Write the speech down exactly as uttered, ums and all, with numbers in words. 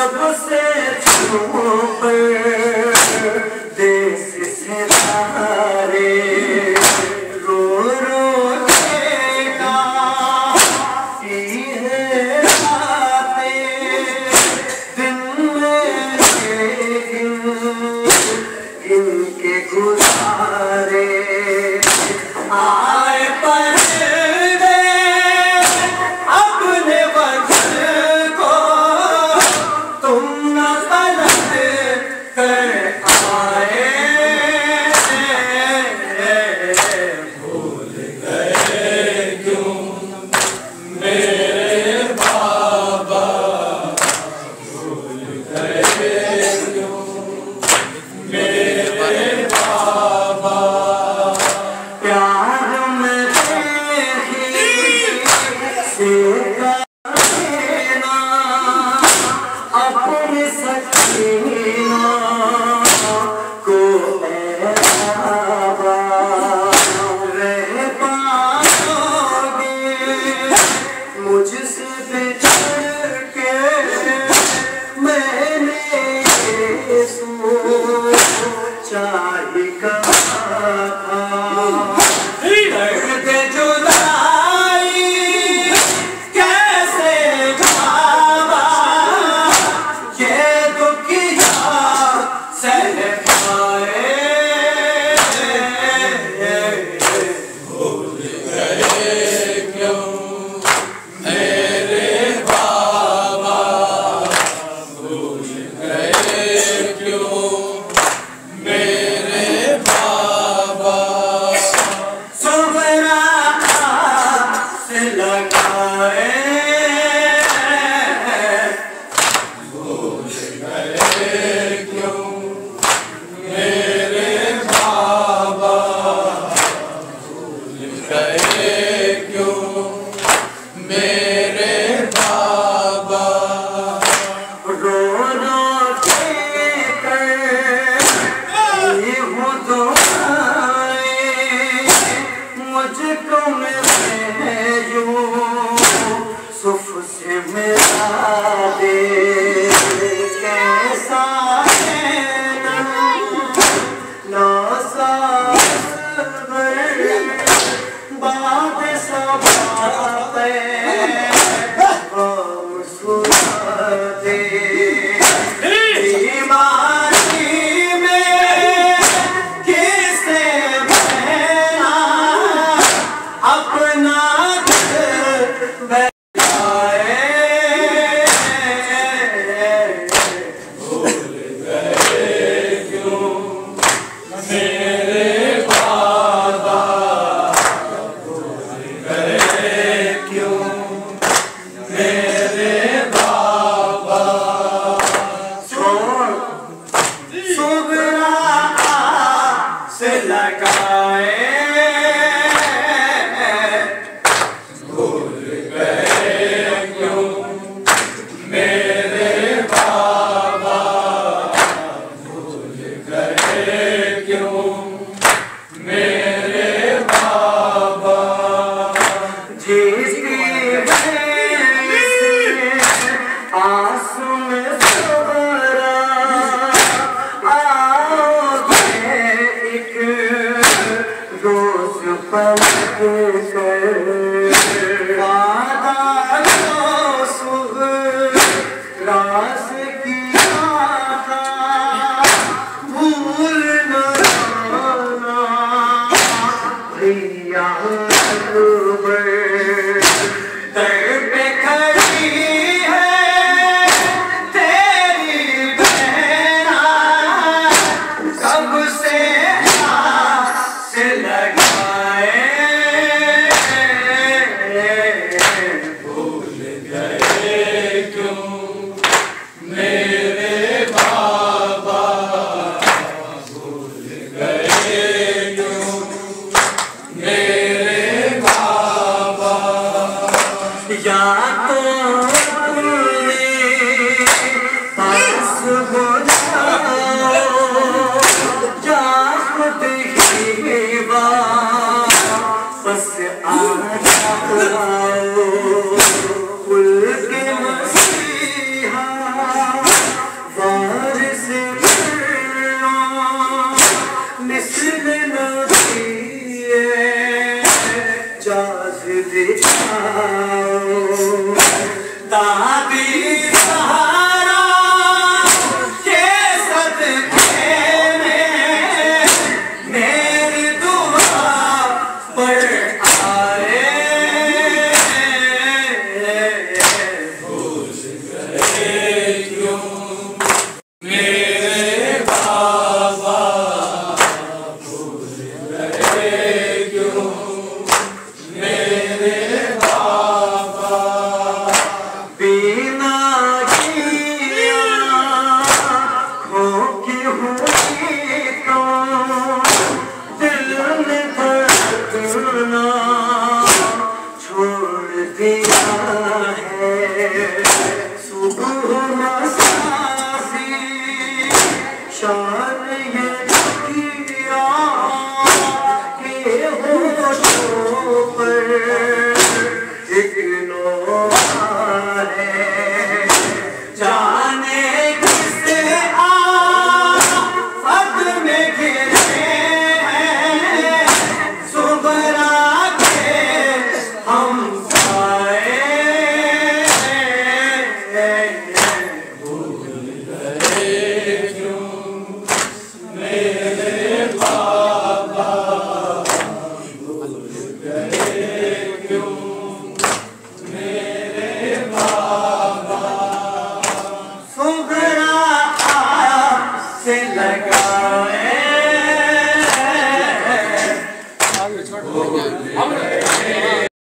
सबसे छुप देश से तारे रो रो के गाती है बातें दिन में गिन इनके गुजारे आए पर्दे अपने वक्त को तुम न पलट कर आए भूल गए क्यों मेरे बाबा भूल गए क्यों मेरे बाबा प्यार में देखी से कहना अपनी सकीना को ऐ बाबा रह पाओगे मुझसे बिछड़ के मैंने ये सोचा ही कहा था दर्द जुदाई कैसे बाबा ये दुखिया सह पाए भूल गए क्यों मेरे बाबा भूल गए क्यों मेरे बाबा सुगरा से लगाए भूल गए क्यों मेरे बाबा भूल गए क्यों मेरे बाबा रो रो के कर ये हो दुआएं मुझको मिले यूसुफ से मिला दे कैसा है ना साबर बाद सब गम सुना दे बीमारी में किसे बहना अपना दिल बहलाए भूल गए क्यों मेरे बाबा भूल गए क्यों मेरे बाबा सुगरा से लगाए भूल गए क्यों मेरे बाबा भूल गए क्यों मेरे बाबा जिसकी वजह से आंसू